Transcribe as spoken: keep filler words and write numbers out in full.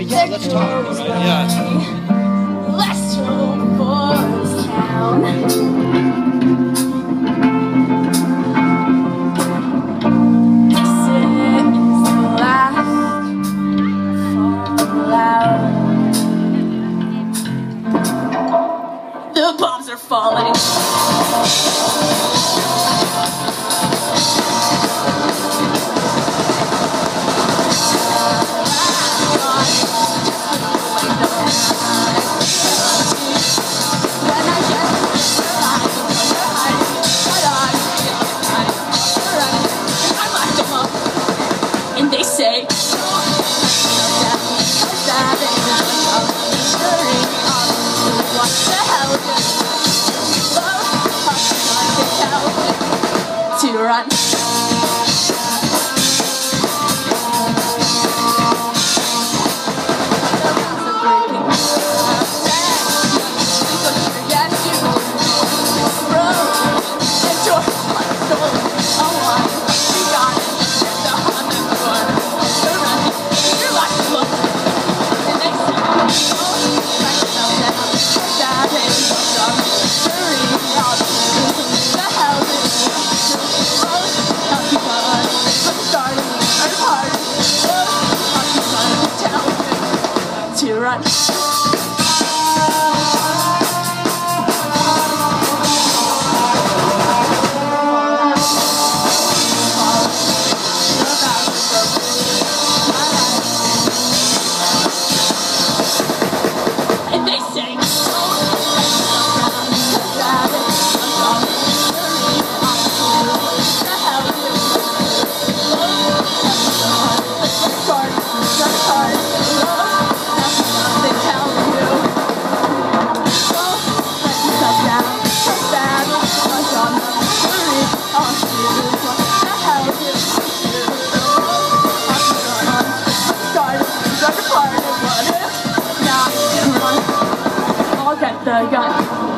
yeah, let's talk, right? Yeah. Let's roll Forest Town. The bombs are falling. And they say, what the hell to run. To run. And they say, I'll get the gun.